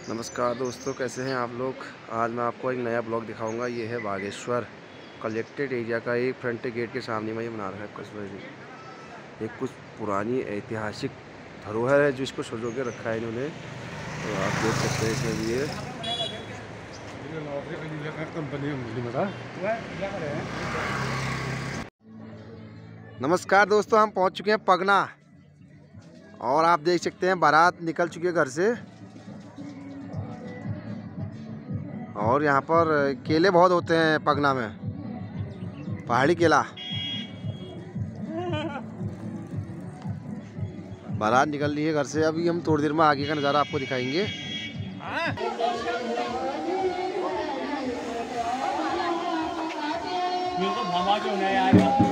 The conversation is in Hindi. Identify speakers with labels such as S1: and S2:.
S1: नमस्कार दोस्तों, कैसे हैं आप लोग। आज मैं आपको एक नया ब्लॉग दिखाऊंगा। ये है बागेश्वर कलेक्टेड एरिया का एक फ्रंट गेट के सामने में ये बना रखा है कुछ एक कुछ पुरानी ऐतिहासिक धरोहर है जो इसको सजो के रखा है इन्होंने। तो आप देख सकते हैं इसमें भी ये। नमस्कार दोस्तों, हम पहुंच चुके हैं पगना और आप देख सकते हैं बारात निकल चुकी है घर से। और यहाँ पर केले बहुत होते हैं पगना में, पहाड़ी केला। बारात निकल रही है घर से। अभी हम थोड़ी देर में आगे का नज़ारा आपको दिखाएंगे।
S2: मेरे को भामा क्यों नहीं आया?